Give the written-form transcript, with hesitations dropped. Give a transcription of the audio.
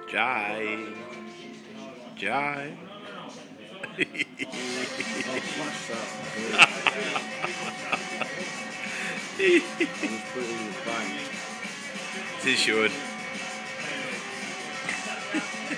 Jai. Jai. Oh, flush that. Good. Just put it in your bag. This should.